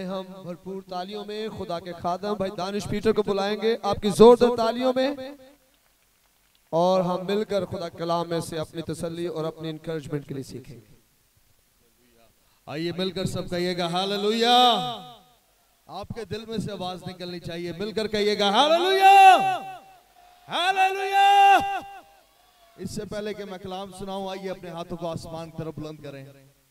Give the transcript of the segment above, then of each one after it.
आए हम भरपूर तालियों में खुदा के खादम भाई दानिश पीटर को बुलाएंगे आपकी जोरदार तालियों में, और हम मिलकर खुदा कलाम में से अपनी तसल्ली और अपनी इंकरेजमेंट के लिए सीखेंगे। आइए मिलकर सब कहिएगा हालेलुया। आपके दिल में से आवाज निकलनी चाहिए, मिलकर कहिएगा हालेलुया हालेलुया। इससे पहले कि मैं कलाम सुनाऊं, आइए अपने हाथों को आसमान की तरफ बुलंद करें,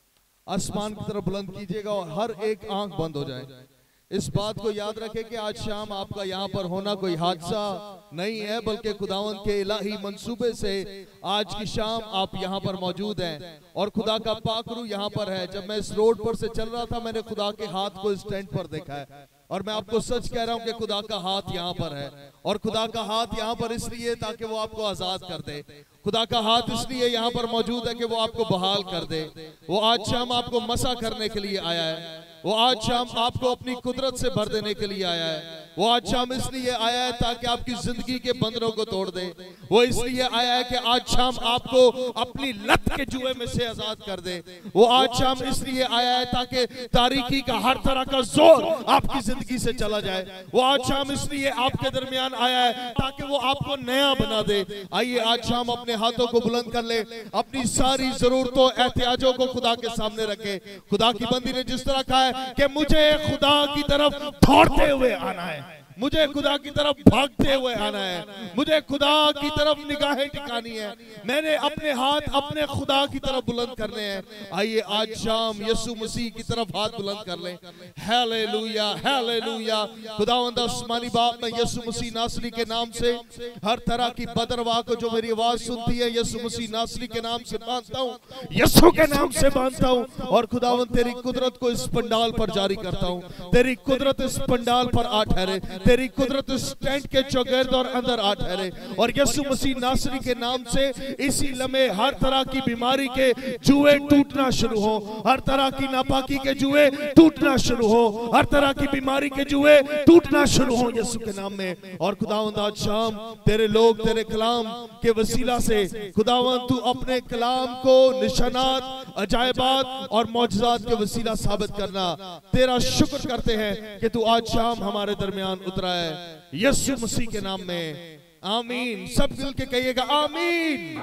आसमान की तरफ बुलंद कीजिएगा और हर एक आंख बंद हो जाए। इस बात को याद रखें कि आज शाम आपका यहाँ पर होना कोई हादसा नहीं है, बल्कि खुदावंद के इलाही मंसूबे से आज की शाम आप यहाँ पर मौजूद हैं और खुदा का पाकरू यहाँ पर है। जब मैं इस रोड पर से चल रहा था, मैंने खुदा के हाथ को इस टेंट पर देखा है, और मैं आपको सच कह रहा हूँ कि खुदा का हाथ यहाँ पर है। और खुदा का हाथ यहाँ पर इसलिए ताकि वो आपको आजाद कर दे। खुदा का हाथ इसलिए यहाँ पर मौजूद है कि वो आपको बहाल कर दे। वो आज शाम आपको मसा करने के लिए आया है। वो आज शाम आपको अपनी कुदरत से भर देने के लिए आया है। वो आज शाम इसलिए आया है ताकि आपकी जिंदगी के बंधनों को तोड़ दे। वो इसलिए आया है कि आज शाम आपको अपनी लत के जुए में से आजाद कर दे। वो आज शाम इसलिए आया है ताकि तारीकी का हर तरह का जोर आपकी जिंदगी से चला जाए। वो आज शाम इसलिए आपके दरमियान आया है ताकि वो आपको नया बना दे। आइए आज शाम अपने हाथों को बुलंद कर ले, अपनी सारी जरूरतों एहतियाजों को खुदा के सामने रखे। खुदा की बंदी ने जिस तरह कहा है कि मुझे खुदा की तरफ दौड़ते हुए आना है, मुझे खुदा की तरफ भागते हुए आना है, मुझे खुदा की तरफ निगाहें टिकानी है, मैंने अपने हाथ अपने खुदा की तरफ बुलंद करने हैं। आइए आज शाम यीशु मसीह की तरफ हाथ बुलंद कर लें। हालेलुया हालेलुया। खुदावंद आसमानी बाप, मैं यीशु मसीह नासरी के नाम से हर तरह की बदरवाह को जो मेरी आवाज सुनती है, यीशु मसीह नासरी के नाम से बांधता हूँ, यीशु के नाम से बांधता हूँ। और खुदावंद तेरी कुदरत को इस पंडाल पर जारी करता हूँ। तेरी कुदरत इस पंडाल पर आ ठहरे, तेरी कुदरत इस टेंट के चौगिर्द और अंदर आ ठहरे। और यीशु मसीह नासरी के नाम से इसी लम्हे हर तरह की बीमारी के जुए टूटना शुरू हो, हर तरह की नापाकी के जुए टूटना शुरू हो, हर तरह की बीमारी के जुए टूटना शुरू हो यीशु के नाम में। और खुदावंद आज शाम तेरे लोग तेरे कलाम के वसीला से खुदावंद तू अपने कलाम को निशानात, अजायबात और मौजज़ात के वसीला साबित करना। तेरा शुक्र करते हैं कि तू आज शाम हमारे दरमियान उतरा है, यीशु मसीह के नाम में आमीन। सब मिल के कहिएगा आमीन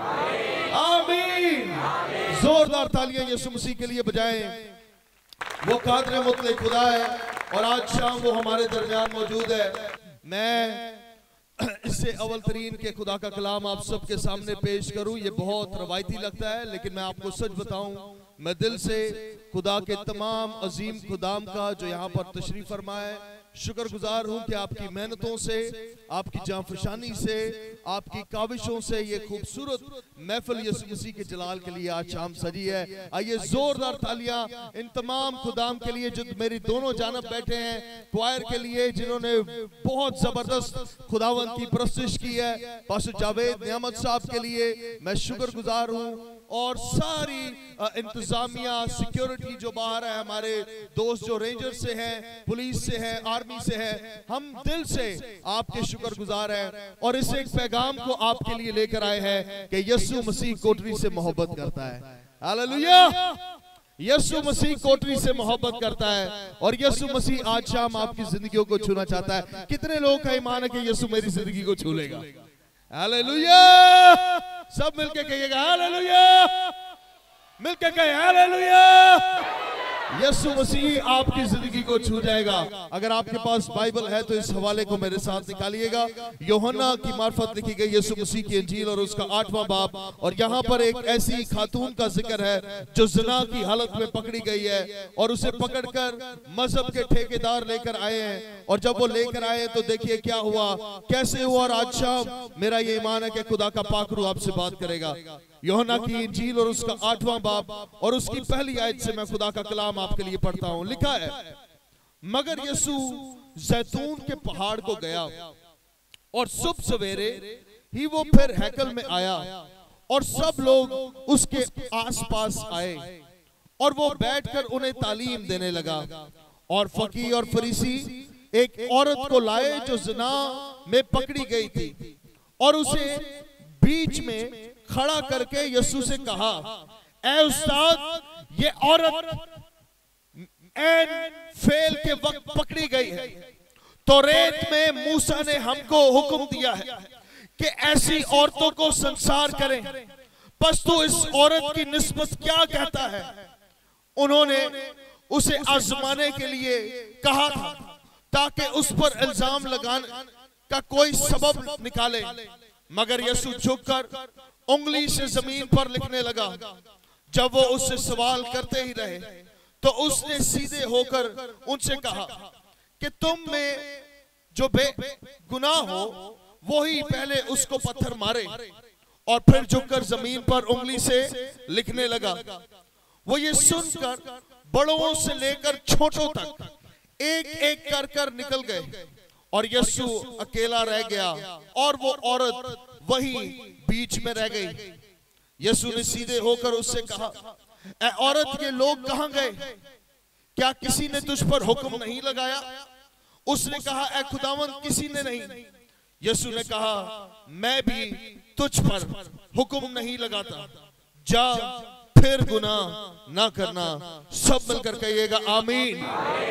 आमीन। जोरदार तालियां यीशु मसीह के लिए बजाएं। वो कादर मुतले खुदा है और आज शाम वो हमारे दरमियान मौजूद है। मैं इससे अव्वल तरीन के खुदा का कलाम आप सबके सामने पेश करूं, ये बहुत रवायती लगता है, लेकिन मैं आपको सच बताऊं, मैं दिल से खुदा के तमाम अजीम खुदाम का जो यहाँ पर तशरीफ फरमा है शुक्रगुजार हूँ कि आपकी मेहनतों से, आपकी जांफशानी से, आपकी काविशों से ये खूबसूरत महफिल यीशु मसीह के जलाल के लिए आज शाम सजी है। आइए जोरदार तालियां इन तमाम खुदाम के लिए जो मेरी दोनों जानब बैठे हैं, क्वायर के लिए जिन्होंने बहुत जबरदस्त खुदावंद की परस्तिश की है, पास्टर जावेद नियामत साहब के लिए मैं शुक्रगुजार हूँ, और सारी इंतजामिया सिक्योरिटी जो बाहर है, हमारे दोस्त जो रेंजर से हैं, पुलिस से हैं, आर्मी से हैं, हम दिल से आपके शुक्रगुजार हैं। और इस एक पैगाम को आपके लिए लेकर आए हैं कि यीशु मसीह कोटरी से मोहब्बत करता है। हालेलुया। यीशु मसीह कोटरी से मोहब्बत करता है और यीशु मसीह आज शाम आपकी जिंदगियों को छूना चाहता है। कितने लोग का ईमान है कि यीशु मेरी जिंदगी को छू लेगा? हालेलुया। सब मिलके कहिएगा हालेलुया, मिलके कहे हालेलुया। यीशु मसीह आपकी जिंदगी को छू जाएगा। अगर आपके पास बाइबल है तो इस हवाले को मेरे साथ निकालिएगा। यूहन्ना की मार्फत लिखी गई यीशु मसीह की इंजील और उसका 8वां बाब, और यहाँ पर एक ऐसी खातून का जिक्र है जो ज़िना की हालत में पकड़ी गई है और उसे पकड़कर मजहब के ठेकेदार लेकर आए हैं। और जब वो लेकर आए तो देखिए क्या हुआ, कैसे हुआ। और आज शाम मेरा ये ईमान है कि खुदा का पाकरू आपसे बात करेगा। यूहन्ना की इंजील और उसका 8वां बाब और उसकी पहली आयत से मैं खुदा का कलाम आपके लिए पढ़ता हूं। लिखा है, मगर यीशु जैतून के पहाड़ को गया और सुबह सवेरे ही वो फिर हैकल में आया और सब लोग उसके आसपास आए और वो बैठकर उन्हें तालीम देने लगा। और फकीह और फरीसी एक औरत को लाए जो ज़िना में पकड़ी गई थी और उसे बीच में खड़ा करके यीशु से कहा, ऐ उस्ताद, ये औरत एन फेल के वक्त पकड़ी गई है। तो रेत में मूसा ने हमको हुक्म दिया है कि ऐसी औरतों को संसार करें, बस तू इस औरत की निस्बत क्या कहता है? उन्होंने उसे आजमाने के लिए कहा था ताकि उस पर इल्जाम लगाने का कोई सबब निकाले, मगर यीशु झुककर उंगली से जमीन पर लिखने लगा। जब वो उससे सवाल करते ही रहे तो उसने सीधे होकर उनसे कहा कि तुम में जो बेगुनाह हो वही पहले उसको पत्थर मारे। और फिर झुककर जमीन पर उंगली से लिखने लगा। वो ये सुनकर बड़ों से लेकर छोटों तक एक एक कर कर निकल गए और यीशु अकेला रह गया और वो औरत वही बीच में रह गई। यीशु ने सीधे होकर उससे कहा, ऐ औरत, ये लोग कहां गए? क्या किसी ने तुझ पर हुक्म नहीं लगाया? उसने कहा, ऐ खुदावंद, किसी ने नहीं। यीशु ने कहा, मैं भी तुझ पर हुक्म नहीं लगाता, जा फिर गुनाह ना करना। सब मिलकर कहिएगा आमीन।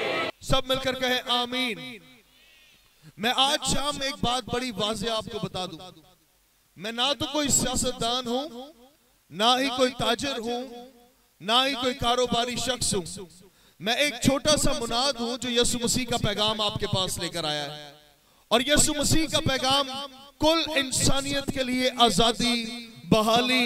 सब मिलकर कहे आमीन। मैं आज शाम एक बात बड़ी वाज़ेह आपको बता दूं। मैं ना तो कोई सियासतदान हूं, ना ही कोई ताजर हूं, ना ही कोई कारोबारी शख्स हूं। मैं एक छोटा सा मुनाद हूं जो यीशु मसीह का पैगाम आपके पास लेकर आया है। और यीशु मसीह का पैगाम कुल इंसानियत के लिए आजादी, बहाली,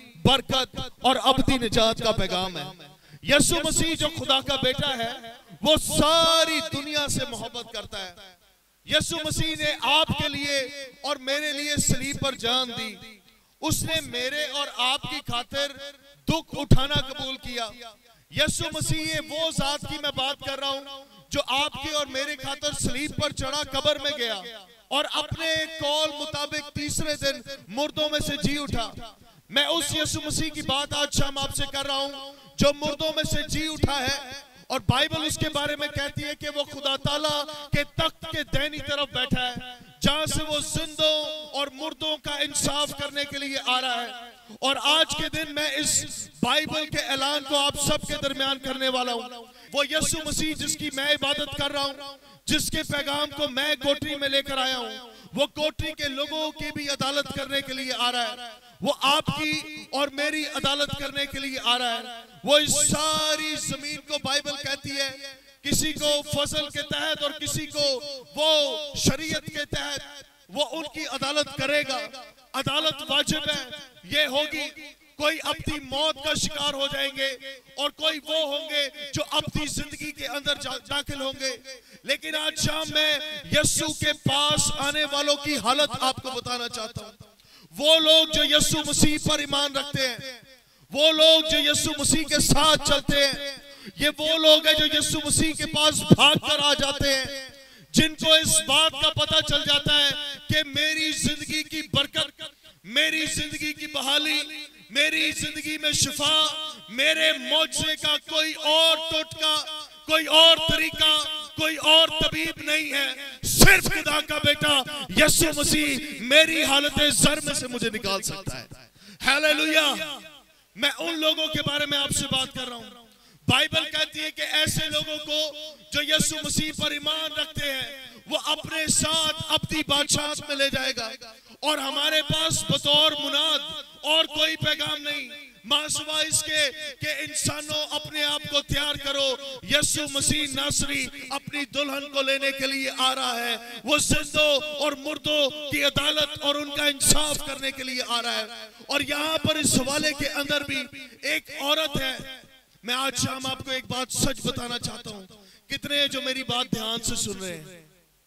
बरकत और अबदी निजात का पैगाम है। यीशु मसीह जो खुदा का बेटा है वो सारी दुनिया से मोहब्बत करता है। यीशु मसीह ने आपके लिए और मेरे लिए सलीब पर जान दी। उसने मेरे और आपकी खातिर दुख उठाना कबूल किया। यीशु मसीह ये वो जात की मैं बात कर रहा हूं जो आपके और मेरे खातिर सलीब पर चढ़ा, कब्र में गया और अपने कौल मुताबिक तीसरे दिन मुर्दों में से जी उठा। मैं उस यीशु मसीह की बात आज शाम आपसे कर रहा हूं जो मुर्दों में से जी उठा है। और बाइबल उसके बारे में कहती है कि वो खुदा ताला के तख्त के दाहिनी तरफ बैठा है, जहां से वो जिंदों और मुर्दों का इंसाफ करने के लिए आ रहा है। और आज के दिन मैं इस बाइबल के ऐलान को आप सबके दरमियान करने वाला हूं। वो यीशु मसीह जिसकी मैं इबादत कर रहा हूं, जिसके पैगाम को मैं कोटरी में लेकर आया हूं, वो कोटरी के लोगों की भी अदालत करने के लिए आ रहा है। वो आपकी और मेरी अदालत करने के लिए आ रहा है। वो इस सारी जमीन को बाइबल कहती है किसी को फजल के तहत और किसी को वो शरीयत के तहत वो उनकी अदालत करेगा। अदालत वाजिब है, ये होगी। कोई अपनी मौत का शिकार हो जाएंगे और कोई वो होंगे जो अपनी जिंदगी के अंदर दाखिल होंगे। लेकिन आज शाम मैं यीशु के पास आने वालों की हालत आपको बताना चाहता हूं। वो लोग जो यीशु मसीह पर ईमान रखते हैं, वो लोग जो यीशु मसीह के साथ चलते हैं, ये वो लोग हैं जो यीशु मसीह के पास भाग कर आ जाते हैं, जिनको इस बात का पता चल जाता है कि मेरी जिंदगी की बरकत, मेरी जिंदगी की बहाली, मेरी जिंदगी में शिफा, मेरे मौजज़े का कोई और टोटका, कोई और तरीका, कोई और तबीब नहीं है, सिर्फ खुदा का बेटा यीशु मसीह मेरी हालत ज़र में से मुझे निकाल सकता है। हालेलुया। मैं उन लोगों के बारे में आपसे बात कर रहा हूं। बाइबल कहती है कि ऐसे लोगों को जो यीशु मसीह पर ईमान रखते हैं वो अपने साथ अपनी बादशाहत में ले जाएगा। और हमारे पास बतौर मुनाद और कोई पैगाम नहीं, मासवा इसके कि इंसानों अपने आप को तैयार करो, यीशु मसीह नासरी अपनी दुल्हन को लेने के लिए आ रहा है। वो जिंदों और मुर्दों की अदालत और उनका इंसाफ करने के लिए आ रहा है। और यहाँ पर इस हवाले के अंदर भी एक औरत है। मैं आज शाम आपको एक बात सच बताना चाहता हूं। कितने जो मेरी बात ध्यान से सुन रहे हैं,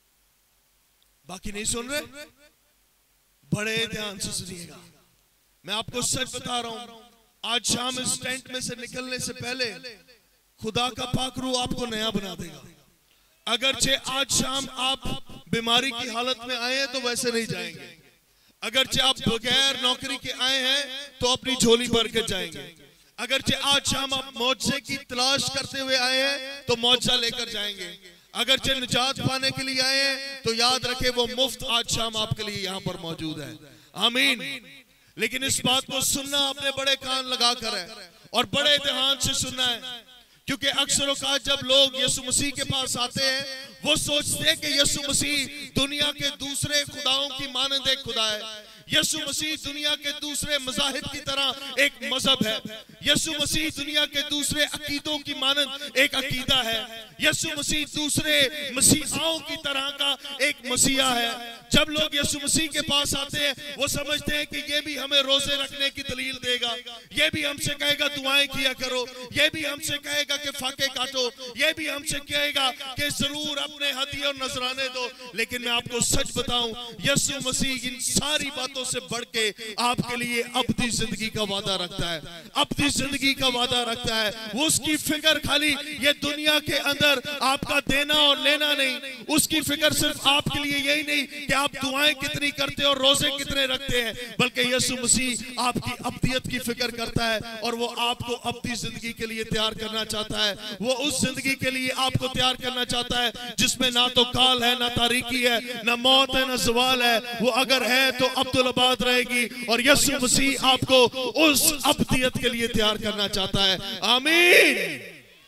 बाकी नहीं सुन रहे, बड़े ध्यान से सुनिएगा। मैं आपको सच बता रहा हूं, आज शाम इस टेंट में से निकलने से पहले खुदा का पाक रूह आपको नया बना देगा। अगरचे आज शाम आप बीमारी की हालत में आए हैं तो वैसे नहीं जाएंगे। अगरचे आप बगैर नौकरी के आए हैं तो अपनी झोली भर के जाएंगे। अगरचे आज शाम आप मौजज़े की तलाश करते हुए आए हैं तो मौजज़ा लेकर जाएंगे। अगरचे निजात पाने के लिए आए हैं तो याद रखें वो मुफ्त आज शाम आपके लिए यहाँ पर मौजूद है। आमीन। लेकिन इस बात को सुनना आपने बड़े कान लगा कर है और बड़े ध्यान से सुनना है, क्योंकि अक्सर औकात जब लोग यीशु मसीह के पास आते हैं, वो सोचते हैं कि यीशु मसीह दुनिया के दूसरे खुदाओं की मानंद एक खुदा है। यीशु मसीह दुनिया के दूसरे मज़ाहिब की तरह एक मजहब है। यीशु मसीह दुनिया के दूसरे अकीदों की मानंद एक अकीदा है। यीशु मसीह दूसरे मसीहाओं की तरह का एक मसीहा है। जब लोग यीशु मसीह के पास आते हैं, वो समझते हैं कि ये भी हमें रोजे रखने की दलील देगा, ये भी हमसे कहेगा दुआएं किया करो, ये भी हमसे कहेगा कि फाके काटो, ये भी हमसे कहेगा कि जरूर अपने हदिये और नजराने दो। लेकिन मैं आपको सच बताऊं, यीशु मसीह इन सारी बातों से बढ़ के आपके लिए अब्दी जिंदगी का वादा रखता है, अब्दी जिंदगी का वादा रखता है। वो उसकी फिक्र खाली ये दुनिया के अंदर आपका देना और लेना नहीं, उसकी फिक्र सिर्फ आपके लिए यही नहीं कि आप दुआएं कितनी करते और रोजे कितने रखते हैं, बल्कि यीशु मसीह आपकी अब्दियत की फिक्र करता है और वो आपको अब्दी जिंदगी के लिए तैयार करना चाहता है। वो उस जिंदगी के लिए आपको तैयार करना चाहता है जिसमें ना तो काल है, ना तारीकी है, ना मौत है, ना ज़वाल है। वो अगर है तो अब्दुल आबाद रहेगी और यीशु मसीह आपको उस अब्दियत के लिए तैयार करना चाहता है। आमीन,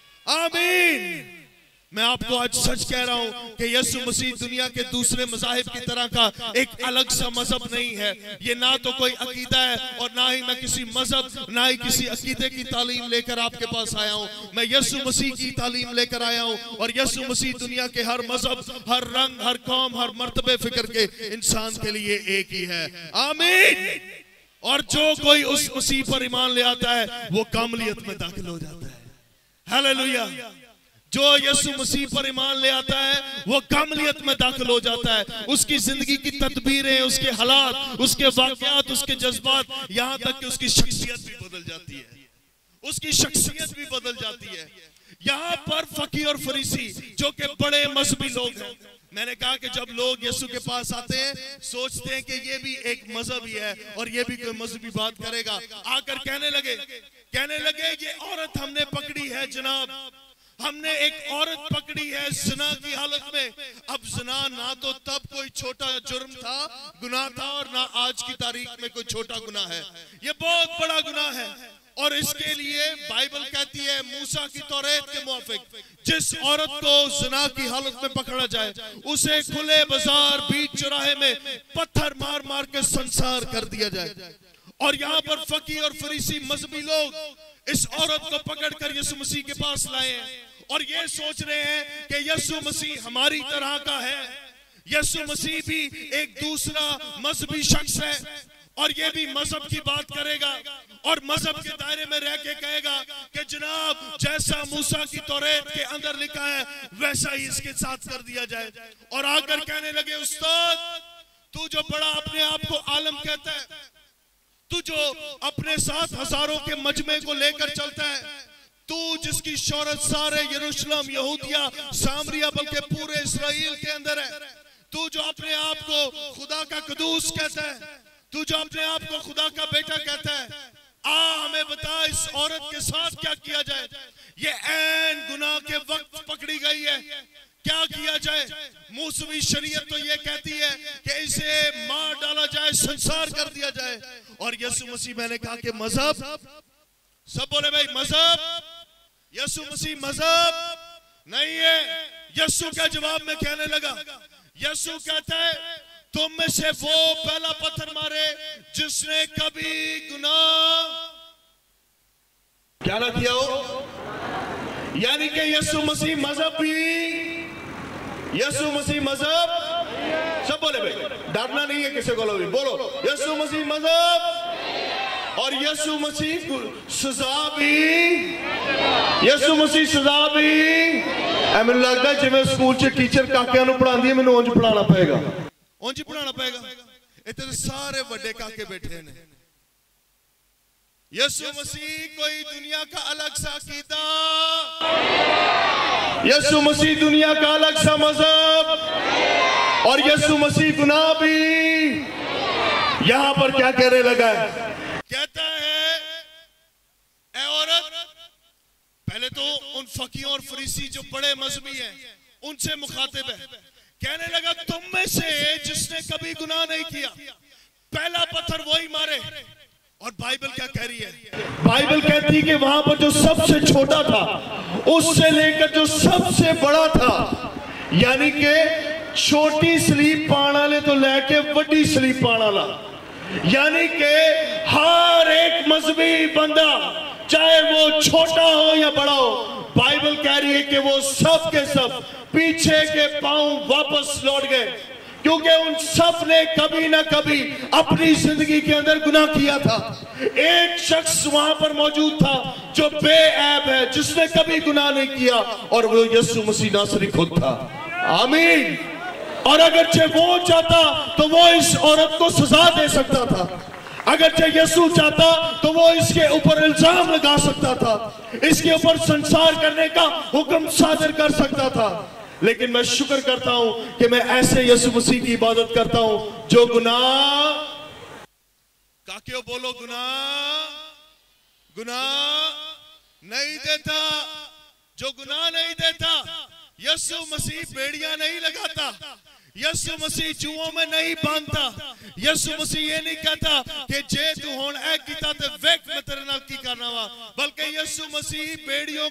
आमीन। मैं आपको आज सच कह रहा हूं कि यीशु मसीह दुनिया के दूसरे मज़ाहिब की तरह का एक अलग सा मजहब नहीं है। ये ना तो कोई अकीदा है और ना ही मैं किसी मजहब, ना ही किसी अकीदे की तालीम लेकर आपके पास आया हूं। मैं यीशु मसीह की तालीम लेकर आया हूं और यीशु मसीह दुनिया के हर मजहब, हर रंग, हर कौम, हर मर्तबे फिक्र के इंसान के लिए एक ही है। आमीन। और जो कोई उस मसीह पर ईमान ले आता है वो कामलियत में दाखिल हो जाता है। हालेलुया। जो यीशु मसीह पर ईमान ले आता है वो कामलियत में दाखिल हो जाता है। उसकी जिंदगी की तदबीरें, उसके हालात, उसके वाकयात, उसके जज्बात, यहाँ तक कि उसकी शख्सियत भी बदल जाती है, उसकी शख्सियत भी बदल जाती है। यहाँ पर फकीर और फरीसी जो कि बड़े मजहबी लोग हैं, मैंने कहा कि जब लोग यीशु के पास आते हैं सोचते हैं कि ये भी एक मजहब ही है और ये भी कोई मजहबी बात करेगा। आकर कहने लगे ये औरत हमने पकड़ी है जनाब, हमने एक औरत पकड़ी है ज़िना की हालत में। अब ज़िना ना तो तब कोई छोटा जुर्म था, गुनाह था, और ना आज की तारीख में कोई छोटा गुनाह है। ये बहुत बड़ा गुनाह है और इसके लिए बाइबल कहती है मूसा की तौरात के मुताबिक जिस औरत को ज़िना की हालत में पकड़ा जाए उसे खुले बाजार बीच चौराहे में पत्थर मार मार के संसार कर दिया जाए। और यहाँ पर फकीर और फरीसी मजहबी लोग इस औरत को पकड़कर यीशु मसीह के पास लाए हैं और ये सोच रहे हैं कि यीशु मसीह हमारी तरह का है। यीशु मसीह भी एक दूसरा मजहबी शख्स है और ये भी मजहब की बात करेगा और मजहब के दायरे में रह के कहेगा कि जनाब जैसा मूसा की तौरात के अंदर लिखा है वैसा ही इसके साथ कर दिया जाए। और आकर कहने लगे उस्ताद तू जो बड़ा अपने आप को आलम कहता है, तू जो अपने साथ हजारों के मजमे को लेकर चलता है, तू जिसकी शोहरत सारे यरूशलेम, यहूदिया, सामरिया बल्कि पूरे इस्राएल के अंदर है, तू जो अपने आप को खुदा का कदूस कहता है, तू जो अपने आप को खुदा का बेटा कहता है, हमें बता इस औरत के साथ क्या किया जाए। ये ऐन गुनाह के वक्त पकड़ी गई है, क्या किया जाए। मूसवी शरीयत तो ये कहती है कि इसे मार डाला जाए, संसार कर दिया जाए। और यीशु मसीह, मैंने कहा कि मजहब, सब बोले भाई मजहब, यीशु मसीह मजहब नहीं है। यीशु का जवाब में कहने लगा, यीशु कहता है तुम में से वो पहला पत्थर मारे जिसने कभी गुनाह क्या ना किया हो। यानी कि यीशु मसीह मजहब भी, यीशु मसीह मजहब, सब बोले भाई, डरना नहीं है किसी को, बोलो यीशु मसीह मजहब और यीशु मसीह सजा भी, यीशु मसीह सजा भी। मैंने लगता है जिवें स्कूल च टीचर काकियां नूं पढ़ांदी है, मैनूं उंज पढ़ाना पेगा, उंज पढ़ाना पेगा। इत्थे सारे बड़े काके बैठे ने। यीशु मसीह कोई दुनिया का अलग सा अकीदा, यीशु मसीह दुनिया का अलग सा मजहब और यीशु मसीह गुनाह भी। यहां पर क्या कहने लगा है, कहता है ए औरत, पहले तो उन फकीरों और फरीसी जो बड़े मजहबी हैं उनसे मुखातिब है। कहने लगा तुम में से जिसने कभी गुनाह नहीं किया पहला पत्थर वही मारे। और बाइबल क्या कह रही है? बाइबल कहती है कि वहां पर जो सबसे छोटा था उससे लेकर जो सबसे बड़ा था, यानी कि छोटी सलीब पाण वाले तो लेके बड़ी सलीब पाण वाला, यानी कि हर एक मजहबी बंदा चाहे वो छोटा हो या बड़ा हो, बाइबल कह रही है कि वो सब के सब पीछे के पांव वापस लौट गए, क्योंकि उन सब ने कभी ना कभी अपनी जिंदगी के अंदर गुनाह किया था। एक शख्स वहां पर मौजूद था जो बेऐब है, जिसने कभी गुनाह नहीं किया, और वो यीशु मसीह नासरी खुद था। आमीन। और अगरचे वो चाहता तो वो इस औरत को सजा दे सकता था, अगरचे यीशु चाहता तो वो इसके ऊपर इल्जाम लगा सकता था, इसके ऊपर संसार करने का हुक्म सादर कर सकता था, लेकिन मैं शुक्र करता हूं कि मैं ऐसे यीशु मसीह की इबादत करता हूं जो गुनाह काक्यों बोलो गुनाह नहीं देता, जो गुनाह नहीं देता। यीशु मसीह बेड़ियां नहीं लगाता, यीशु मसीह जुओं में नहीं बांधता, यीशु मसीह ये नहीं कहता कि जे तू हुण ऐ कीता ते वेख मैं तेरे नाल की करना वा, बल्कि यीशु मसीह बेड़ियों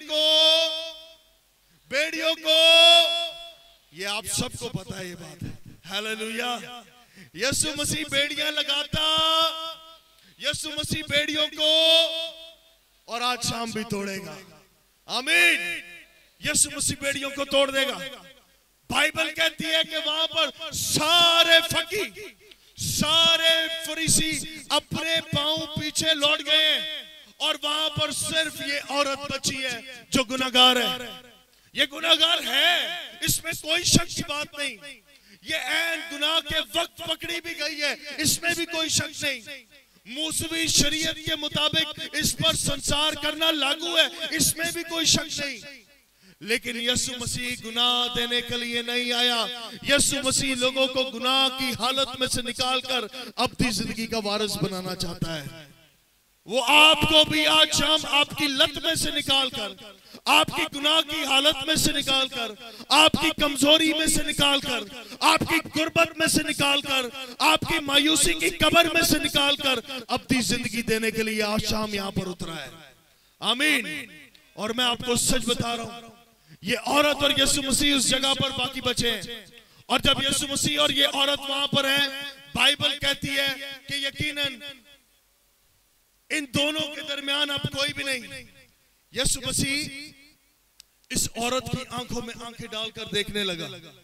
को ये आप सबको पता है ये बात है। हालेलुया। यीशु मसीह बेड़ियां लगाता, यीशु मसीह बेड़ियों को और आज शाम भी तोड़ेगा। आमीन। यीशु मसीह बेड़ियों को तोड़ देगा। बाइबल कहती है कि वहां पर सारे फकीर, सारे फरीसी अपने पांव पीछे लौट गए और वहां पर सिर्फ ये औरत बची है जो गुनाहगार है। ये गुनाहगार है, इसमें कोई शक की बात नहीं। ये ऐन गुनाह के वक्त पकड़ी भी गई है, इसमें भी कोई शक नहीं। मूसवी शरीयत के मुताबिक इस पर संसार करना लागू है, इसमें भी कोई शक नहीं। लेकिन यीशु मसीह गुनाह देने के लिए नहीं आया। यीशु मसीह लोगों को गुनाह की हालत में से निकालकर अपनी जिंदगी का वारिस बनाना चाहता है। वो आपको भी आज शाम आपकी लत में से निकालकर, आपकी गुनाह की हालत में से निकालकर, आपकी कमजोरी में से निकालकर, आपकी गुर्बत में से निकालकर, आपकी मायूसी की कब्र में से निकालकर अपनी जिंदगी देने के लिए आज शाम यहां पर उतरा है। आमीन। और मैं आपको सच बता रहा हूं, ये औरत और यीशु मसीह उस जगह पर बाकी बचे हैं, और जब यीशु मसीह और ये औरत वहां पर है, बाइबल कहती है कि यकीनन इन दोनों के दरमियान अब कोई भी नहीं। यीशु मसीह इस औरत की आंखों में आंखें डालकर देखने लगा।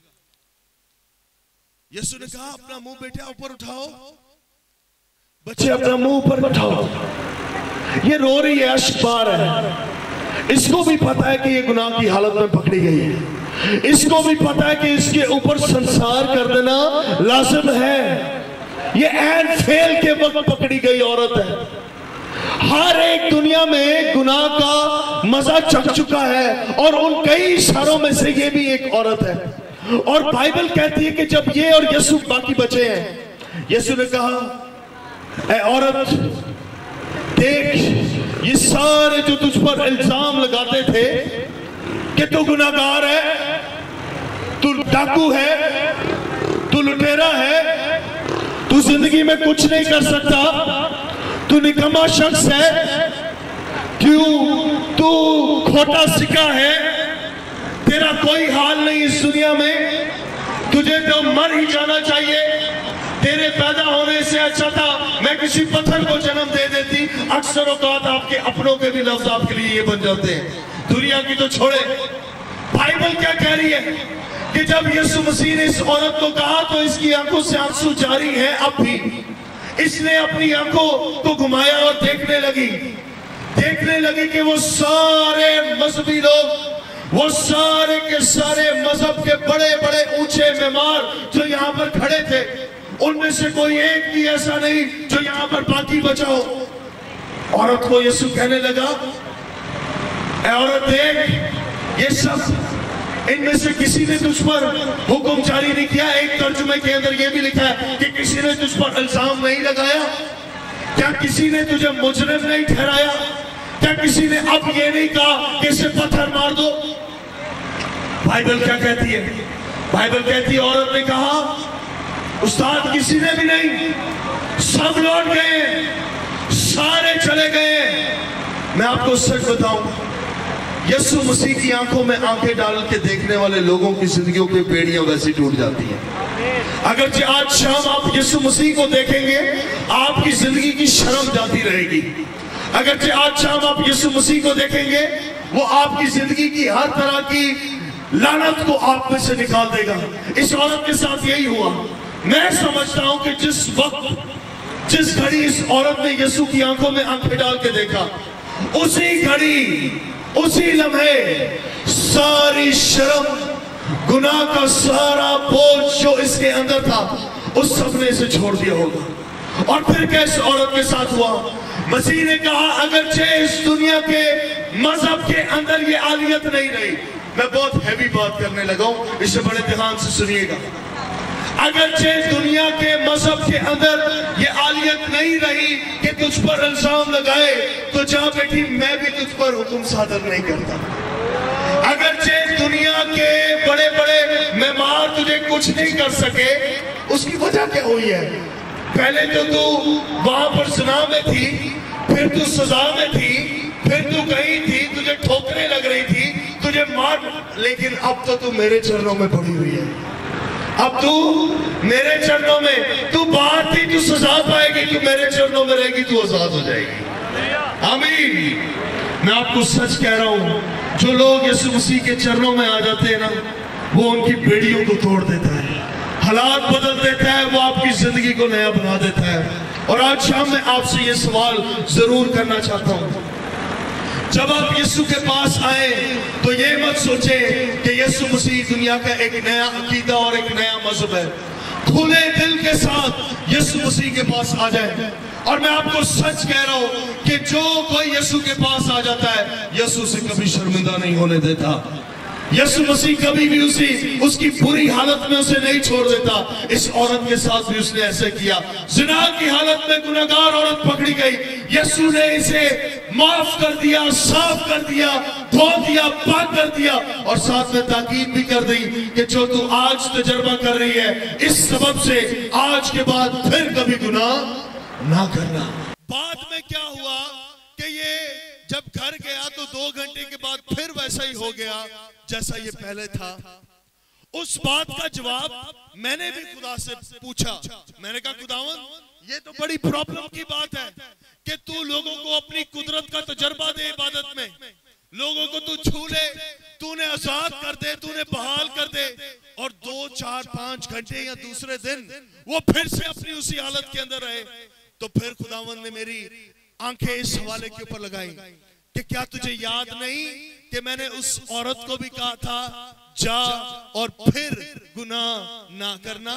यीशु ने कहा, अपना मुंह बेटा ऊपर उठाओ, बच्चे अपना मुंह ऊपर उठाओ। ये रो रही है, अश्क बार है। इसको भी पता है कि ये गुनाह की हालत में पकड़ी गई है, इसको भी पता है कि इसके ऊपर संसार कर देना लाजिम है। ये ऐन फेल के वक्त पकड़ी गई औरत है। हर एक दुनिया में गुनाह का मजा चख चुका है, और उन कई सारों में से ये भी एक औरत है। और बाइबल कहती है कि जब ये और यीशु बाकी बचे हैं, यीशु ने कहा, ऐ औरत देख, ये सारे जो तुझ पर इल्जाम लगाते थे कि तू गुनाहगार है, तू डाकू है, तू लुटेरा है, तू जिंदगी में कुछ नहीं कर सकता, तू निकम्मा शख्स है, तू खोटा सिक्का है, तेरा कोई हाल नहीं इस दुनिया में, तुझे तो मर ही जाना चाहिए, तेरे पैदा होने से अच्छा था मैं किसी पत्थर को जन्म दे देती। अक्सर औकात आपके अपनों के भी लफ्ज आपके लिए ये बन जाते हैं, दुनिया की तो छोड़े। बाइबल क्या कह रही है कि जब यीशु मसीह ने इस औरत को कहा तो इसकी आंखों से आंसू जारी है अब भी। इसने अपनी आंखों को घुमाया और देखने लगी कि वो सारे मजहबी लोग, वो सारे के सारे मजहब के बड़े बड़े ऊंचे मेमार जो यहाँ पर खड़े थे, उनमें से कोई एक भी ऐसा नहीं जो यहां पर बाकी बचा हो। औरत को यीशु कहने लगा, ऐ औरत देख, ये सब इनमें से किसी ने तुझ पर हुक्म जारी नहीं किया। एक तर्जुमे के अंदर यह भी लिखा है कि किसी ने तुझ पर इल्जाम नहीं लगाया। क्या किसी ने तुझे मुजरिम नहीं ठहराया? क्या किसी ने अब ये नहीं कहा कि इसे पत्थर मार दो? बाइबल क्या कहती है? बाइबल कहती है औरत ने कहा, उस्ताद किसी ने भी नहीं, सब लौट गए, सारे चले गए। मैं आपको सच बताऊं, यीशु मसीह की आंखों में आंखें डाल के देखने वाले लोगों की जिंदगियों की बेड़ियां वैसी टूट जाती हैं। अगर आज शाम आप यीशु मसीह को देखेंगे, आपकी जिंदगी की शर्म जाती रहेगी। अगर आज शाम आप यीशु मसीह को देखेंगे, वो आपकी जिंदगी की हर तरह की लानत को आप में से निकाल देगा। इस औरत के साथ यही हुआ। मैं समझता हूं कि जिस वक्त, जिस घड़ी इस औरत ने यीशु की आंखों में आंखें डाल के देखा, उसी घड़ी, उसी लम्हे सारी शर्म, गुनाह का सारा बोझ जो इसके अंदर था, उस सब ने इसे छोड़ दिया होगा। और फिर क्या इस औरत के साथ हुआ? मसीह ने कहा, अगरचे इस दुनिया के मजहब के अंदर ये आलियत नहीं रही। मैं बहुत हैवी बात करने लगा हूं, इसे बड़े ध्यान से सुनिएगा। अगरचे दुनिया के मजहब के अंदर ये आलियत नहीं रही कि तुझ पर इल्जाम लगाए, तो जा बेटी मैं भी तुझ पर हुक्म सादर नहीं करता। अगरचे दुनिया के बड़े बड़े मेहमान तुझे कुछ नहीं कर सके, उसकी वजह क्या हुई है? पहले तो तू वहां पर ज़िना में थी, फिर तू सजा में थी, फिर तू कहीं थी, तुझे ठोकरें लग रही थी, तुझे मार, लेकिन अब तो तू मेरे चरणों में पड़ी हुई है। अब तू मेरे चरणों में, तू बाहर थी, तू सजा पाएगी, तू मेरे चरणों में रहेगी, तू आजाद हो जाएगी। आमीन। मैं आपको सच कह रहा हूं, जो लोग यीशु मसीह के चरणों में आ जाते हैं ना, वो उनकी बेड़ियों को तोड़ देता है, हालात बदल देता है, वो आपकी जिंदगी को नया बना देता है। और आज शाम में आपसे ये सवाल जरूर करना चाहता हूं, जब आप यीशु के पास आए तो ये मत सोचे कि यीशु मसीह दुनिया का एक नया अकीदा और एक नया मजहब है। खुले दिल के साथ यीशु मसीह के पास आ जाए। और मैं आपको सच कह रहा हूं कि जो कोई यीशु के पास आ जाता है, यीशु से कभी शर्मिंदा नहीं होने देता। यीशु मसीह कभी भी उसकी बुरी हालत में उसे नहीं छोड़ देता। इस औरत के साथ भी उसने ऐसे किया। ज़िना की हालत में गुनहगार औरत पकड़ी गई, यीशु ने इसे माफ कर दिया, साफ कर दिया, धो दिया, पाक कर दिया, और साथ में ताकीद भी कर दी कि जो तू आज तजर्बा कर रही है, इस सबब से आज के बाद फिर कभी गुनाह ना करना। बाद में क्या हुआ कि ये जब घर गया तो 2 घंटे के बाद फिर वैसा ही हो गया जैसा ये पहले था। उस बात का जवाब मैंने भी खुदा से पूछा। मैंने कहा, खुदावन, ये तो बड़ी प्रॉब्लम की बात है कि तू लोगों को अपनी कुदरत का तजर्बा दे इबादत में, लोगों को तू छू ले, तूने आजाद कर दे, तूने बहाल कर दे, और 2, 4, 5 घंटे या दूसरे दिन वो फिर से अपनी उसी हालत के अंदर रहे। तो फिर खुदावन ने मेरी आंखें इस हवाले के ऊपर लगाई कि क्या तुझे याद नहीं कि मैंने उस औरत को भी कहा था, जा और फिर गुनाह ना करना।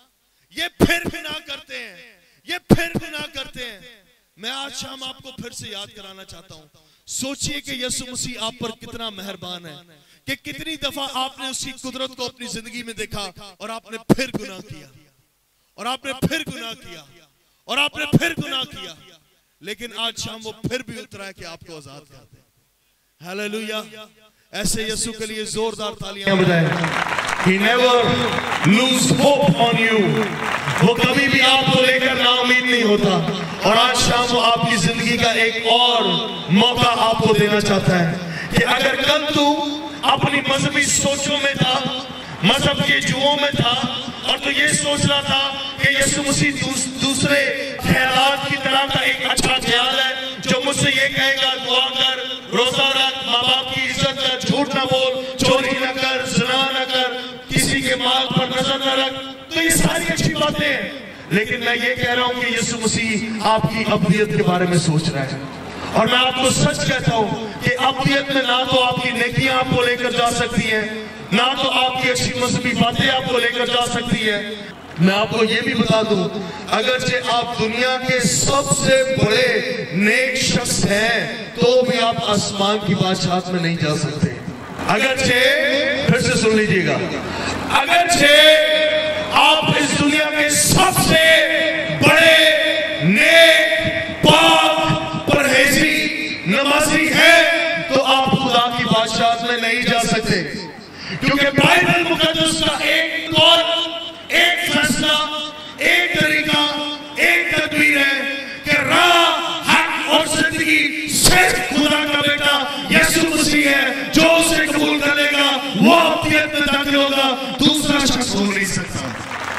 ये फिर भी ना करते हैं, ये फिर भी ना करते हैं। मैं आज शाम आपको फिर से याद कराना चाहता हूं, सोचिए कि यीशु मसीह आप पर कितना मेहरबान है कि कितनी दफा आपने उसकी कुदरत को अपनी जिंदगी में देखा और आपने फिर गुनाह किया, और आपने फिर गुनाह किया, और आपने फिर गुनाह किया, लेकिन आज शाम वो फिर भी उतरा है कि आपको आजाद कर दे। हालेलुया। ऐसे यीशु के लिए जोरदार तालियां बजाएं। He never lose hope on you। वो कभी भी आपको लेकर नाउम्मीद नहीं होता। और आज शाम वो आपकी जिंदगी का एक और मौका आपको देना चाहता है कि अगर कल तू अपनी मजहबी सोचों में था, मजहब के जुओं में था, और तो ये सोच रहा था कि यीशु मसीह दूसरे ख्यालात की तरह का एक अच्छा ख्याल है जो मुझसे ये कहेगा, दुआ कर, रोजा रख, माँ बाप की इज्जत कर, झूठ ना बोल, चोरी न कर, ज़िना न कर, किसी के माल पर नजर न रख। तो ये सारी अच्छी बातें हैं, लेकिन मैं ये कह रहा हूँ कि यीशु मसीह आपकी अब्दियत के बारे में सोच रहा है। और मैं आपको सच कहता हूँ कि अब्दियत में ना तो आपकी नेकियां आपको लेकर जा सकती है, ना तो आपकी अच्छी मजहबी बातें आपको लेकर जा सकती है। मैं आपको ये भी बता दूं, अगरचे आप दुनिया के सबसे बड़े नेक शख्स हैं, तो भी आप आसमान की बादशाहत में नहीं जा सकते। अगरचे, फिर से सुन लीजिएगा, अगरचे आप इस दुनिया के सबसे बड़े नेक, पाक, परहेजी, नमाजी हैं, तो आप खुदा की बादशाहत में नहीं जा सकते। क्योंकि बाइबल मुकद्दस का एक कौल, एक फैसला, एक तरीका, एक तदबीर है कि राह, हक जिंदगी सिर्फ खुदा का बेटा यीशु मसीह है। जो उसे कबूल करेगा वो अब्दियत में दाखिल होगा, दूसरा शख्स हो नहीं सकता।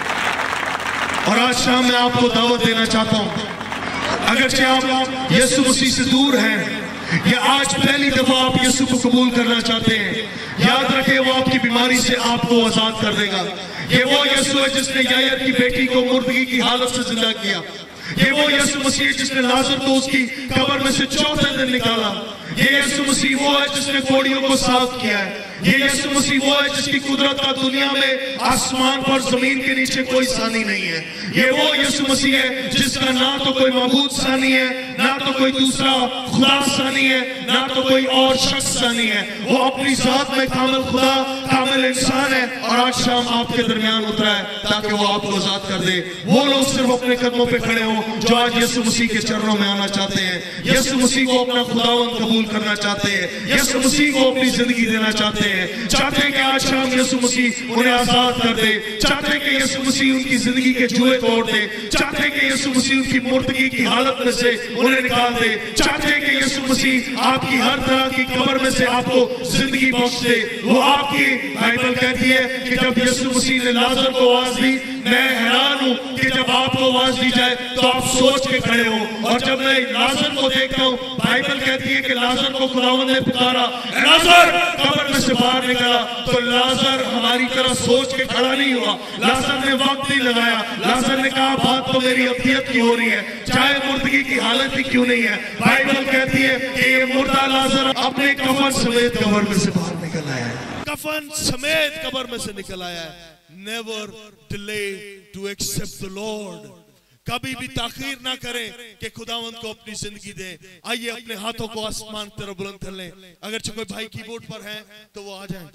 और आज शाम मैं आपको दावत देना चाहता हूं, अगरचे आप यीशु मसीह से दूर हैं या आज पहली दफा आप यीशु को कबूल करना चाहते हैं, याद रखें वो आपकी बीमारी से आपको आजाद कर देगा। ये वो यीशु है जिसने यायर की बेटी को मुर्दगी की हालत से जिंदा किया। ये वो यीशु मसीह है जिसने लाजर को उसकी कब्र में से चौथे दिन निकाला। ये यीशु मसीह वो है जिसने कोड़ियों को साफ किया है। ये यीशु मसीह वो है जिसकी कुदरत का दुनिया में आसमान पर जमीन के नीचे कोई सानी नहीं है। ये वो यीशु मसीह है जिसका ना तो कोई मबूद सानी है, ना तो कोई दूसरा खुदा सानी है, ना तो कोई और शख्स सानी है। वो अपनी जात में कामिल खुदा, कामिल इंसान है और आज शाम आपके दरमियान उतरा है ताकि वो आपको आजाद कर दे। वो लोग सिर्फ अपने कदमों पे खड़े हों जो आज यीशु मसीह के चरणों में आना चाहते हैं, यीशु मसीह को अपना खुदावंद कबूल करना चाहते हैं, यीशु मसीह को अपनी जिंदगी देना चाहते हैं, चाहते हैं कि आज शाम यीशु मसीह उन्हें आजाद कर दे, चाहते हैं कि यीशु मसीह उनकी जिंदगी के जुए तोड़ दे, चाहते हैं कि यीशु मसीह उनकी मुर्दगी की हालत में से उन्हें निकाल दे, चाहते हैं कि यीशु मसीह आपकी हर तरह की कब्र में से आपको जिंदगी बख्श दे। वो आपकी बाइबल कहती है कि जब यीशु मसीह ने लाजर को आवाज दी, मैं हैरान हूं कि जब आपको आवाज दी जाए तो आप सोच के खड़े हो। और जब मैं लाजर को देखता हूं, बाइबल कहती है कि लाजर को खुदावंद ने पुकारा, लाजर कब्र में से बाहर निकला। तो लाजर हमारी तरह सोच के खड़ा नहीं हुआ, लाजर ने वक्त नहीं लगाया। लाजर ने कहा बात तो मेरी अब्दियत की हो रही है, चाहे मुर्दगी की हालत ही क्यों नहीं है। बाइबल कहती है कि ये मुर्दा लाजर अपने कफन समेत कब्र में से बाहर निकल आया है, कफन समेत कब्र में से निकल आया है। Never delay to accept the Lord. कभी भी ताखीर ना करें कि खुदावंद को अपनी जिंदगी दें। आइए अपने हाथों को आसमान की तरफ बुलंद कर लें। अगर कोई भाई कीबोर्ड पर हैं तो वो आ जाएं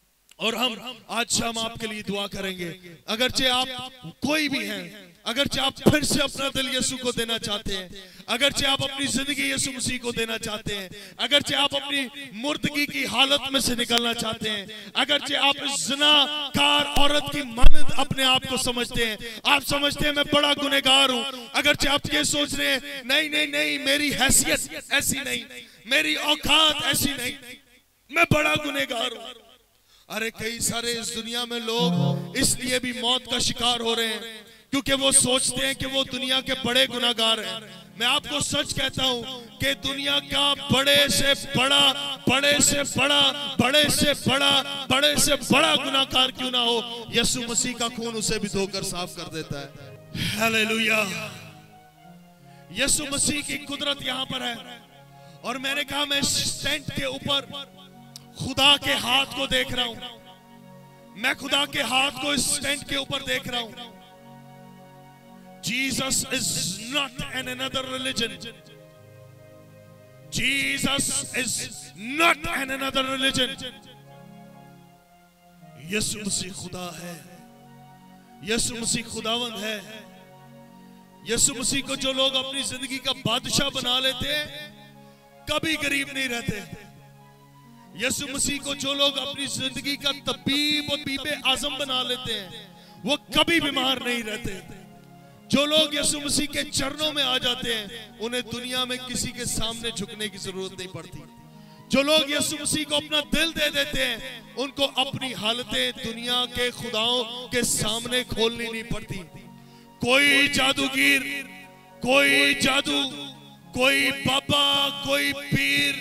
और हम आज शाम आपके लिए दुआ करेंगे। अगरचे आप कोई भी हैं, अगरचे आप फिर से अपना दिल यीशु को देना चाहते हैं, अगरचे आप अपनी जिंदगी यीशु मसीह को देना चाहते हैं, अगरचे आप अपनी मुर्दगी की हालत में से निकलना चाहते हैं, अगरचे आप ज़िनाकार औरत की मानद अपने आप को समझते हैं, आप समझते हैं मैं बड़ा गुनहगार हूं, अगरचे आप ये सोच रहे हैं नहीं नहीं नहीं मेरी हैसियत ऐसी नहीं, मेरी औकात ऐसी नहीं, मैं बड़ा गुनहगार हूं। अरे कई सारे इस दुनिया में लोग इसलिए भी मौत का शिकार हो रहे हैं क्योंकि वो सोचते हैं कि वो दुनिया के बड़े गुनाहगार हैं। मैं आपको सच कहता हूं कि दुनिया का बड़े से बड़ा, बड़े से बड़ा, बड़े से बड़ा, बड़े से बड़ा गुनाहगार क्यों ना हो, यीशु मसीह का खून उसे भी धोकर साफ कर देता है। हालेलुया। यीशु मसीह की कुदरत यहां पर है और मैंने कहा मैं स्टैंड के ऊपर खुदा के हाथ को देख रहा हूं, मैं खुदा के हाथ को इस स्टैंड के ऊपर देख रहा हूं। Jesus is not an another religion. Jesus is not an another religion. यीशु मसीह खुदा है, यीशु मसीह खुदावंद है। यीशु मसीह को जो लोग अपनी जिंदगी का बादशाह बना लेते हैं कभी गरीब नहीं रहते। यीशु मसीह को जो लोग अपनी जिंदगी का तबीब और बीबे आजम बना लेते हैं वो कभी बीमार नहीं रहते। जो लोग यीशु मसीह के चरणों में आ जाते हैं उन्हें दुनिया में किसी के सामने झुकने की जरूरत नहीं पड़ती। जो लोग यीशु मसीह को अपना दिल दे देते हैं उनको अपनी हालतें दुनिया के खुदाओं के सामने खोलनी नहीं पड़ती। कोई जादूगर, कोई जादू, कोई बाबा, कोई पीर,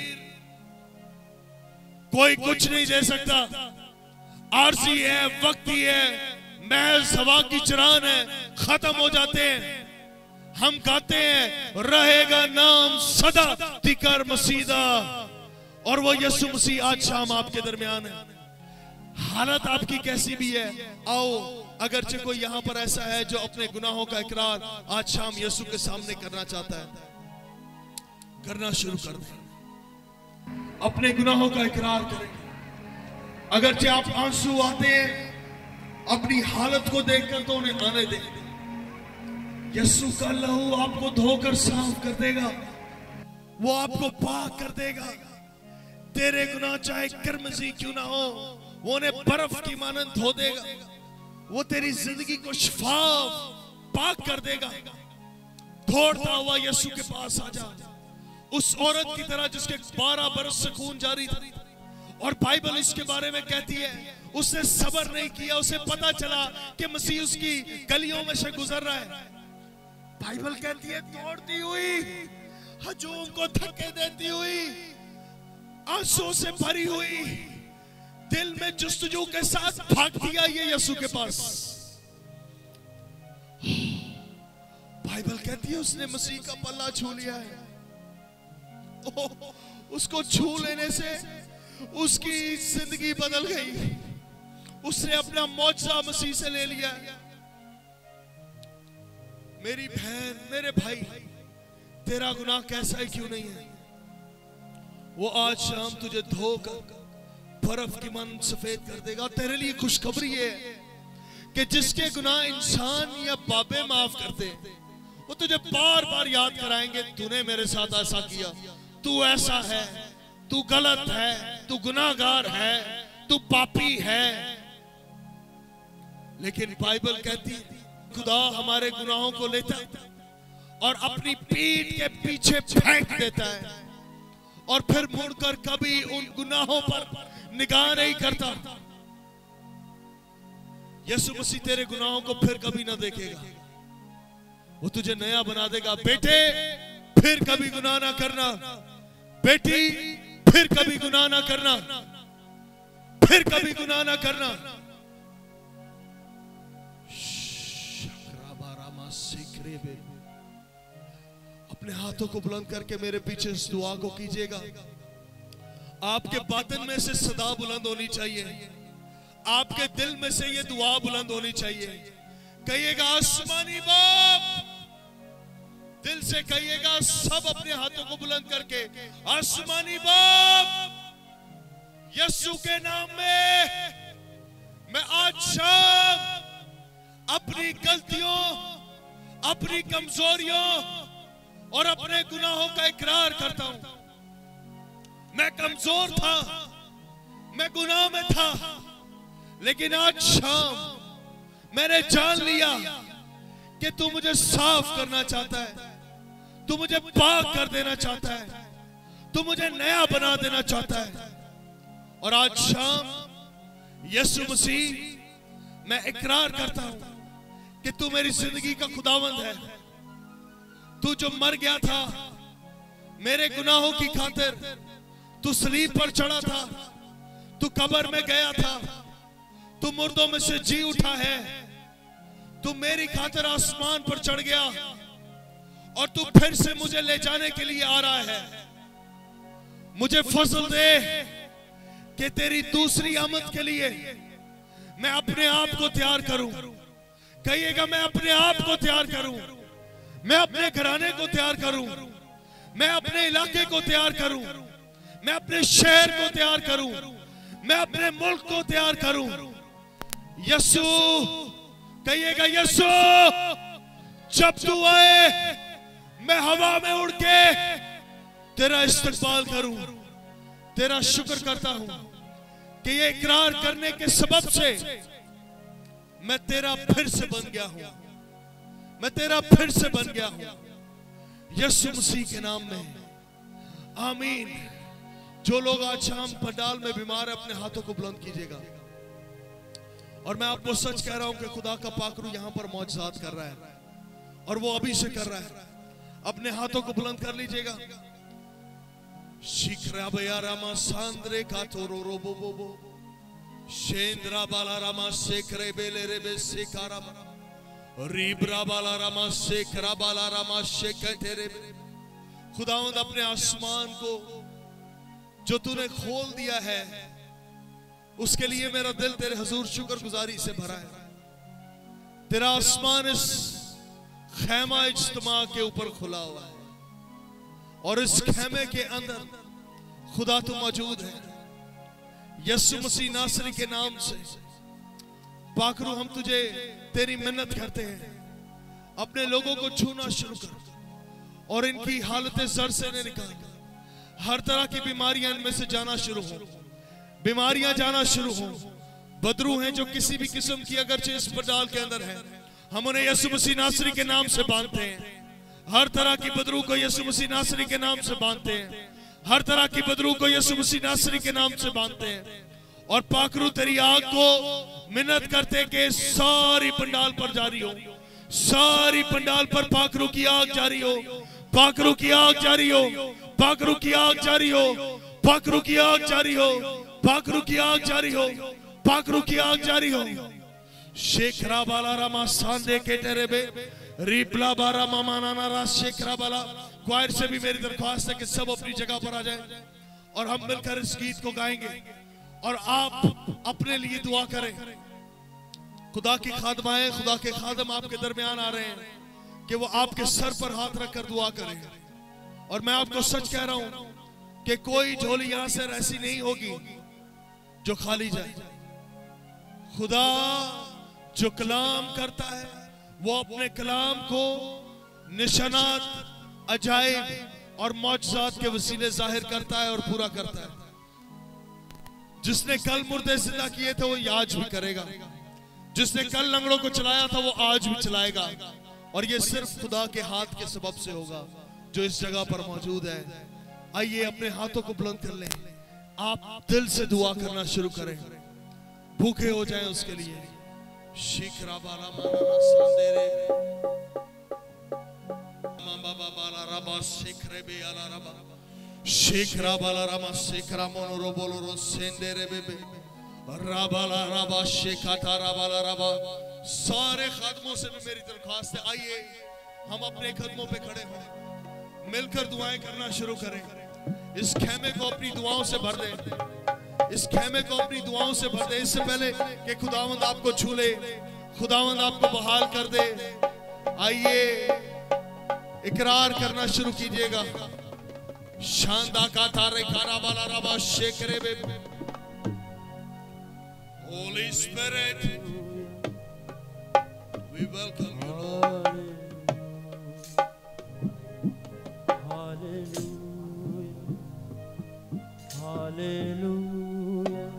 कोई कुछ नहीं दे सकता। आरसी है, वक्ती है, महज हवा की चरान है, खत्म हो जाते हैं। हम गाते हैं रहेगा नाम सदा तिकर मसीदा, और वो यीशु मसीह आज शाम आपके दरमियान है। हालत आपकी कैसी भी है, आओ अगरचे कोई यहां पर ऐसा है जो अपने गुनाहों का इकरार आज शाम यीशु के सामने करना चाहता है, करना शुरू कर दें। अपने गुनाहों का इकरार करें। अगरचे आप आंसू आते हैं अपनी हालत को देखकर तो उन्हें आने दें। यीशु का लहू आपको धोकर साफ कर देगा, वो आपको पाक कर देगा। तेरे गुनाह चाहे किरमजी क्यों ना हो वो उन्हें बर्फ की मानंद धो देगा। वो तेरी जिंदगी को शिफा पाक कर देगा। दौड़ता हुआ यीशु के पास आ जा, उस औरत की तरह जिसके 12 बरस से खून जारी था, और बाइबल इसके बारे में कहती है उसने सब्र नहीं किया। उसे पता चला कि मसीह उसकी गलियों में से गुजर रहा है। बाइबल कहती है दौड़ती हुई, हजूम को धक्के देती हुई, आंसू से भरी हुई, दिल में जुस्तजू के साथ भागती आई ये यीशु के पास। बाइबल कहती है उसने मसीह का पल्ला छू लिया है। उसको छू लेने से उसकी जिंदगी बदल गई। उसने अपना मौजज़ा मसीह से ले लिया। मेरी बहन, मेरे भाई, तेरा गुनाह कैसा ही क्यों नहीं है, वो आज शाम तुझे धोकर बर्फ की मन सफेद कर देगा। तेरे लिए खुशखबरी है कि जिसके गुनाह इंसान या बाबे माफ करते, वो तुझे बार बार याद कराएंगे तूने मेरे साथ ऐसा किया, तू ऐसा है, तू गलत है, तू गुनाहगार है, तू पापी है। लेकिन बाइबल कहती खुदा हमारे गुनाहों को लेता है और अपनी पीठ के पीछे फेंक देता है, और फिर मुड़कर कभी उन गुनाहों पर निगाह नहीं करता। यीशु मसीह तेरे गुनाहों को फिर कभी ना देखेगा, वो तुझे नया बना देगा। बेटे, फिर कभी गुनाह ना करना। बेटी, फिर कभी गुनाह ना करना। फिर कभी गुनाह ना करना। अपने हाथों को बुलंद करके मेरे पीछे इस दुआ को कीजिएगा। आपके बातिन में से सदा बुलंद होनी चाहिए, आपके दिल में से ये दुआ बुलंद होनी चाहिए। कहिएगा आसमानी बाप, दिल से कहिएगा सब अपने हाथों को बुलंद करके, आसमानी बाप, यीशु के नाम में मैं आज शाम अपनी गलतियों, अपनी कमजोरियों और अपने गुनाहों का इकरार करता हूं। मैं कमजोर था, मैं गुनाह में था, लेकिन आज शाम मैंने जान लिया कि तू मुझे साफ करना चाहता है, तू मुझे पाक कर देना चाहता है, तू मुझे नया बना देना चाहता है। और आज शाम यीशु मसीह, मैं इकरार करता हूं कि तू मेरी जिंदगी का खुदावंद है। तू जो मर गया था मेरे गुनाहों की खातिर, तू सलीब पर चढ़ा था, तू कब्र में गया था, तू मुर्दों में से जी उठा है, तू मेरी खातिर आसमान पर चढ़ गया और तू फिर से मुझे ले जाने के लिए आ रहा है। मुझे फजल दे कि तेरी दूसरी आमद के लिए मैं अपने आप को तैयार करूं। कहिएगा मैं अपने आप को तैयार करूं, मैं अपने घराने को तैयार करूं, मैं अपने इलाके को तैयार करूं, मैं अपने शहर को तैयार करूं, मैं अपने मुल्क को तैयार करूं। यीशु, कहिएगा यीशु, जब तू आए मैं हवा में उड़ के तेरा इस्तकबाल करूं। तेरा शुक्र करता हूं कि ये इकरार करने के सबब से मैं तेरा फिर से बन गया हूं, मैं तेरा फिर से बन गया हूं। यीशु मसीह के नाम में आमीन। जो लोग आज शाम पंडाल में बीमार है, अपने हाथों को बुलंद कीजिएगा। और मैं आपको सच कह रहा हूं कि खुदा का पाकरू यहां पर मौजज़ात कर रहा है, और वो अभी से कर रहा है। अपने हाथों को बुलंद कर लीजिएगा। शिखरा बया रामा सांद्रे का तोरो रोबो बोबो शेंद्रा बाला रामा शेखरे बेले रे बे शेकारा रीबरा बाला रामा शेखरा बाला रामा शेखे तेरे। खुदावंद अपने आसमान को जो तूने खोल दिया है, उसके लिए मेरा दिल तेरे हुजूर शुक्रगुजारी से भरा है। तेरा आसमान इस खैमा इज्तिमा के ऊपर खुला हुआ है, और इस खैमे के अंदर खुदा तू मौजूद है। यीशु मसीह नासरी के नाम से पाकरू हम तुझे तेरी मिन्नत करते हैं, अपने लोगों को छूना शुरू कर और इनकी हालतें जर से निकाल। हर तरह की बीमारियां इनमें से जाना शुरू हो, बीमारियां जाना शुरू हो। बदरू हैं जो किसी भी किस्म की अगरचे इस पंडाल के अंदर है, हम उन्हें यीशु मसीह नासरी के नाम से बांधते हैं। हर तरह की बदरू को यीशु मसीह नासरी के नाम से बांधते हैं। हर तरह की बदरू को यीशु मसीह नासरी के नाम से बांधते हैं। और पाकरू तेरी आग को मिन्नत करते कि सारी पंडाल पर जारी हो, सारी पंडाल पर पाकरू की आग जारी हो, पाकरू की आग जारी हो, पाकरू की आग जारी हो, पाकरू की आग जारी हो, पाकरू की आग जारी हो, पाकरू की आग जारी हो। शेखरा बाला रामा सांदे के तेरे बे रिपला बारा मामाना नारा शेखरा बाला। क्वायर से भी मेरी दरख्वास्त है कि सब अपनी जगह पर आ जाएं और हम मिलकर इस गीत को गाएंगे और आप अपने लिए दुआ करें। खुदा की खादमाएं, खुदा के खादम आपके दरमियान आ रहे हैं कि वो आपके सर पर हाथ रखकर दुआ करें। और मैं आपको सच कह रहा हूं कि कोई झोली यहां से ऐसी नहीं होगी जो खाली जाए। खुदा जो कलाम करता है वो अपने कलाम को निशानात, अजाइब और मौजज़ात के वसीले जाहिर करता है और पूरा करता है। जिसने कल मुर्दे जिंदा किए थे वो आज भी करेगा, जिसने कल लंगड़ों को चलाया था वो आज भी चलाएगा। और ये सिर्फ खुदा के हाथ के सबब से होगा जो इस जगह पर मौजूद है। आइए अपने हाथों को बुलंद कर लें, आप दिल से दुआ करना शुरू करें, भूखे हो जाएं उसके लिए। शिखरा बाला माना सांदेरे बाबा बाला रबा शिखरे बे आला रबा शिखरा बाला रबा शिखरा मोनोरो बोलोरो सेंदेरे बेबे राबाला रबा शिखाता राबाला रबा। सारे खादमों से भी मेरी दरख्वास्त है, आइए हम अपने कदमों पे खड़े हों, मिलकर दुआएं करना शुरू करें। इस खेमे को अपनी दुआओं से भर दें, इस खेमे को अपनी दुआओं से भर दे। इससे पहले कि खुदावंद आपको छू ले, खुदावंद आपको बहाल कर दे, आइए इकरार करना शुरू कीजिएगा। शानदा का तारे खारा बाला रबा शेखरे बे। Holy Spirit, we welcome you, Lord. Hallelujah, hallelujah.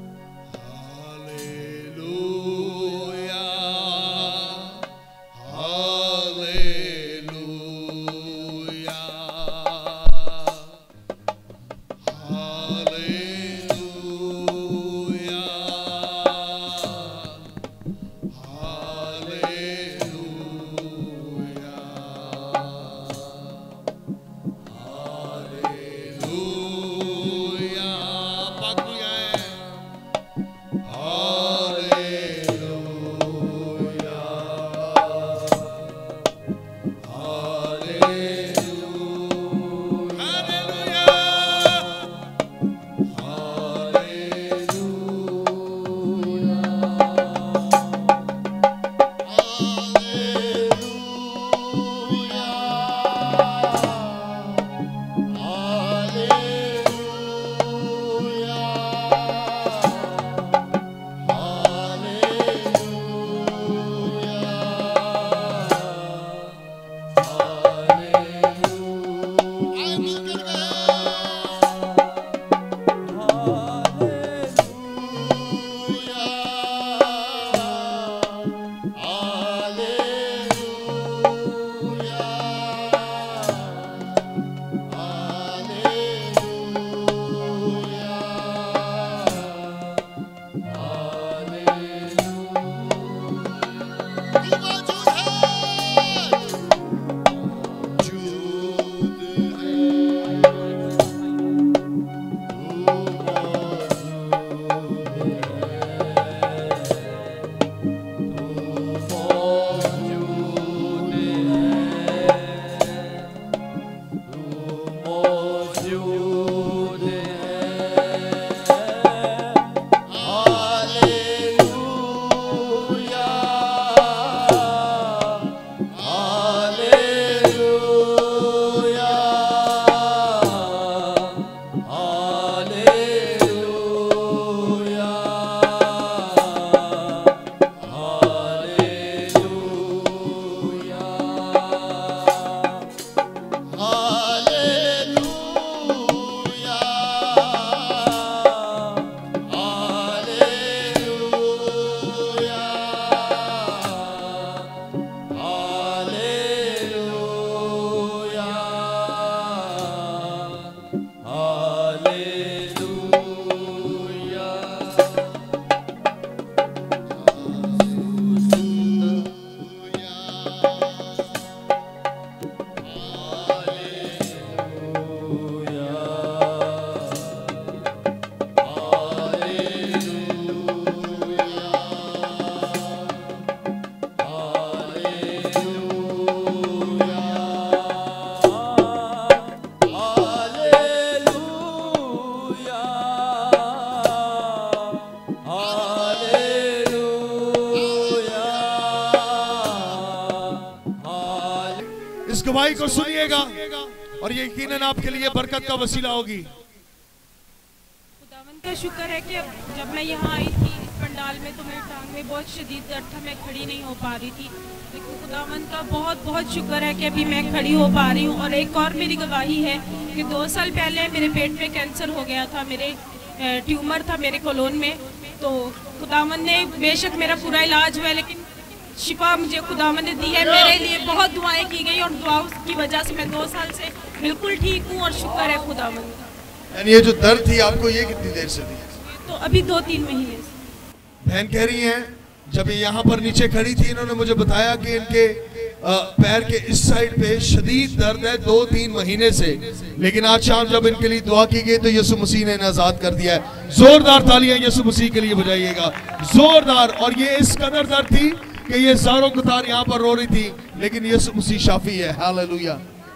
को सुनिएगा और ये यकीनन आपके लिए बरकत का वसीला होगी। खुदावंद का शुक्र है कि जब मैं यहाँ आई थी इस पंडाल में तो मेरी टांग में बहुत शदीद दर्द था, मैं खड़ी नहीं हो पा रही थी, लेकिन खुदावंद का बहुत बहुत शुक्र है कि अभी मैं खड़ी हो पा रही हूँ। और एक और मेरी गवाही है कि 2 साल पहले मेरे पेट में कैंसर हो गया था, मेरे ट्यूमर था मेरे कोलोन में, तो खुदावंद ने बेशक मेरा पूरा इलाज हुआ, लेकिन शिफा मुझे खुदावंद ने दी है। मेरे लिए बहुत दुआएं की गई और दुआओं की वजह से मैं 2 साल से बिल्कुल ठीक हूँ और शुक्र है खुदावंद का। यानी ये जो दर्द थी आपको ये कितनी देर से थी? तो अभी 2-3 महीने से। बहन कह रही हैं जब ये यहाँ पर नीचे खड़ी थी इन्होंने मुझे बताया कि इनके पैर के इस साइड पे शदीद दर्द है 2-3 महीने से, लेकिन आज शाम जब इनके लिए दुआ की गई तो यीशु मसीह ने इन्हें आजाद कर दिया है। जोरदार तालियां यीशु मसीह के लिए बजाइएगा, जोरदार। और ये इस कदर दर्द थी कि ये ज़ारों कतार यहाँ पर रो रही थी, लेकिन यीशु मसीह शाफी है। हालेलुया।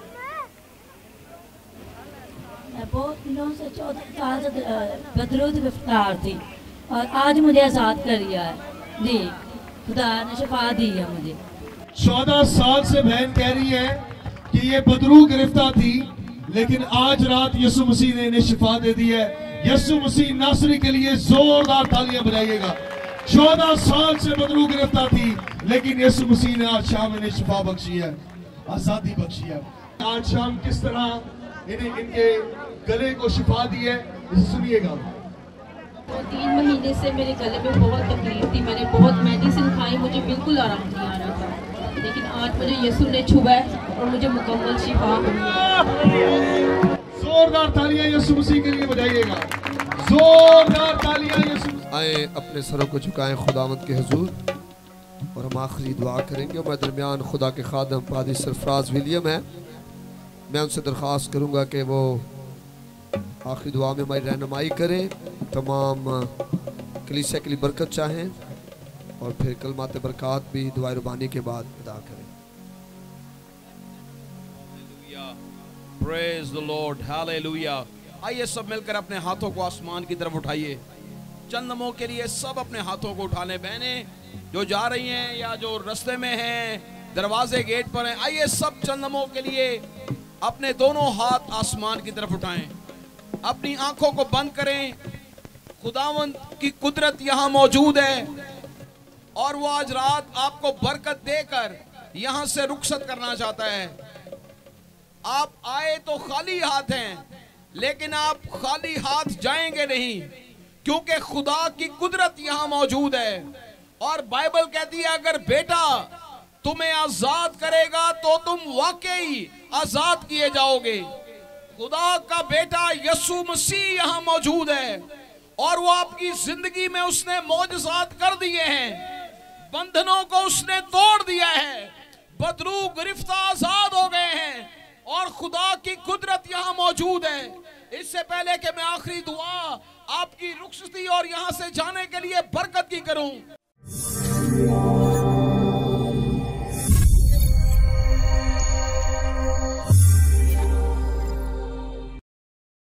बहुत दिनों से 14 साल से बदरूद गिरफ्तार थी और आज मुझे आज़ाद कर दिया है जी, खुदा ने शिफा दी है मुझे। 14 साल से बहन कह रही है कि ये बदरू गिरफ्तार थी, लेकिन आज रात यीशु मसीह ने इन्हें शिफा दे दी है। यीशु मसीह नासरी के लिए जोरदार तालियां बजाइएगा। 14 साल से बदरू गिरफ्तार थी, लेकिन यीशु मसीह ने आज शाम इन्हें शिफा बख्शी है, आजादी बख्शी है। आज शाम किस तरह इन्हें इनके गले को शिफा दी है, इसे सुनिएगा। 3 महीने से मेरे गले में बहुत तकलीफ थी, मैंने बहुत मेडिसिन खाई, मुझे बिल्कुल आराम नहीं आ रहा था, लेकिन आज मुझे यीशु ने छुआ और मुझे मुकम्मल शिफा हुई है। जोरदार तालियां यीशु मसीह के लिए बजाइएगा, जोरदार तालियां यीशु। आए अपने सरों को झुकाएं खुदावंद के हुजूर और हम आखिरी दुआ करेंगे। मैं दरमियान खुदा के खादम पादी सरफराज विलियम है, मैं उनसे दरख्वास्त करूंगा कि वो आखिरी दुआ में हमारी रहनुमाई करें, तमाम कलीसिया के लिए बरकत चाहें और फिर कलमात बरकत भी दुआ रुबानी के बाद अदा करें। Praise the Lord, Hallelujah। आइए सब मिलकर अपने हाथों को आसमान की तरफ उठाइए। चंद लम्हों के लिए सब अपने हाथों को उठा लें। बहनें जो जा रही हैं या जो रास्ते में हैं, दरवाजे गेट पर हैं, आइए सब चंद लम्हों के लिए अपने दोनों हाथ आसमान की तरफ उठाएं, अपनी आंखों को बंद करें। खुदावंद की कुदरत यहाँ मौजूद है और वो आज रात आपको बरकत देकर यहाँ से रुखसत करना चाहता है। आप आए तो खाली हाथ हैं, लेकिन आप खाली हाथ जाएंगे नहीं, क्योंकि खुदा की कुदरत यहाँ मौजूद है। और बाइबल कहती है अगर बेटा तुम्हें आजाद करेगा तो तुम वाकई आजाद किए जाओगे। खुदा का बेटा यीशु मसीह यहाँ मौजूद है और वो आपकी जिंदगी में उसने मौजज़ात कर दिए हैं, बंधनों को उसने तोड़ दिया है, बदरू गिरफ्तार आजाद हो गए हैं और खुदा की कुदरत यहाँ मौजूद है। इससे पहले कि मैं आखिरी दुआ आपकी रुखसती और यहाँ से जाने के लिए बरकत की करूं,